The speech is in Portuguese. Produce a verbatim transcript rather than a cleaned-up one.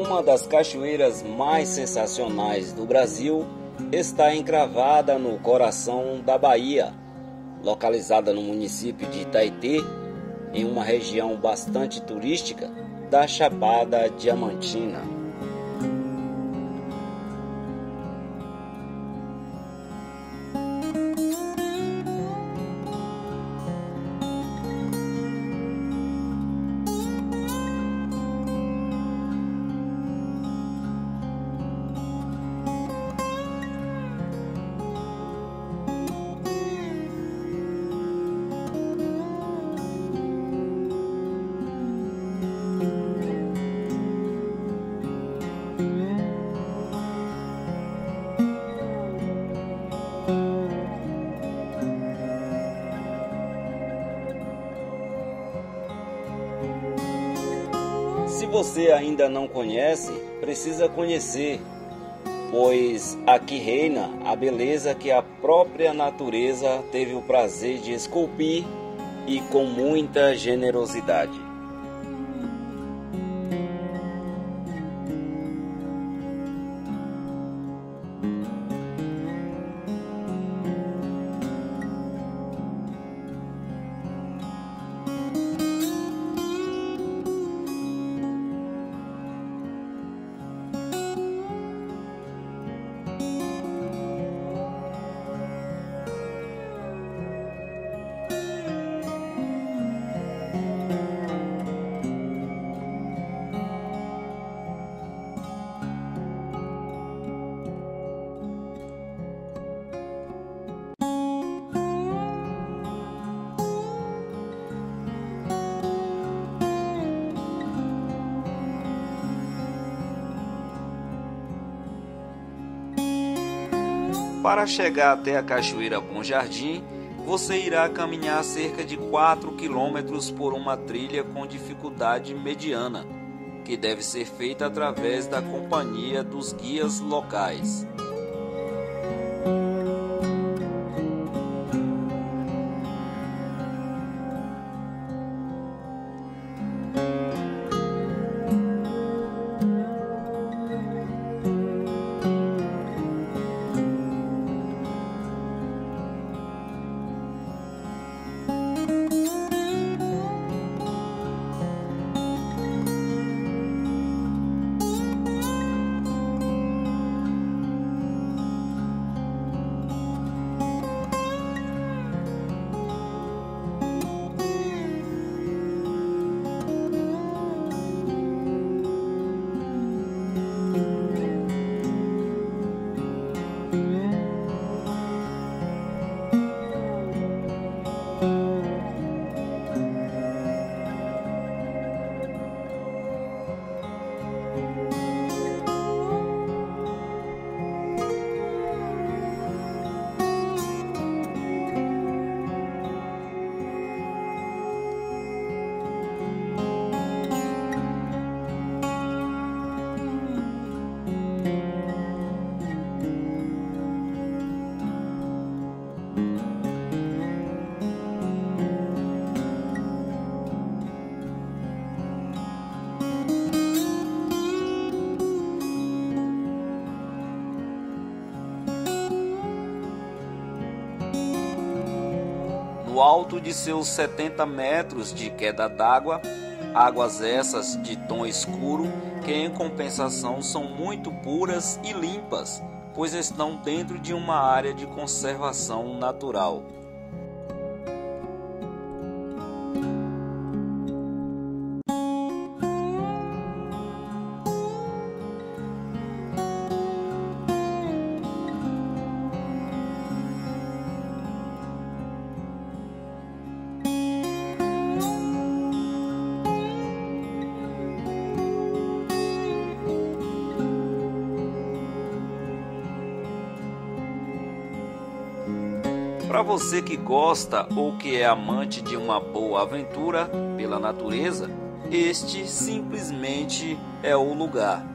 Uma das cachoeiras mais sensacionais do Brasil está encravada no coração da Bahia, localizada no município de Itaitê, em uma região bastante turística da Chapada Diamantina. Se você ainda não conhece, precisa conhecer, pois aqui reina a beleza que a própria natureza teve o prazer de esculpir e com muita generosidade. Para chegar até a Cachoeira Bom Jardim, você irá caminhar cerca de quatro quilômetros por uma trilha com dificuldade mediana, que deve ser feita através da companhia dos guias locais. No alto de seus setenta metros de queda d'água, águas essas de tom escuro que em compensação são muito puras e limpas, pois estão dentro de uma área de conservação natural. Para você que gosta ou que é amante de uma boa aventura pela natureza, este simplesmente é o lugar.